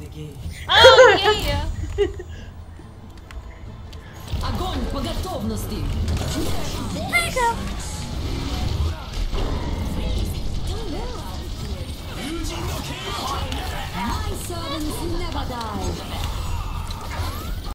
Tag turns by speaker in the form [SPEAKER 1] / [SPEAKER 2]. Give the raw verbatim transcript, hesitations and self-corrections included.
[SPEAKER 1] Oh, yeah.
[SPEAKER 2] Огонь по готовности. My servants never die.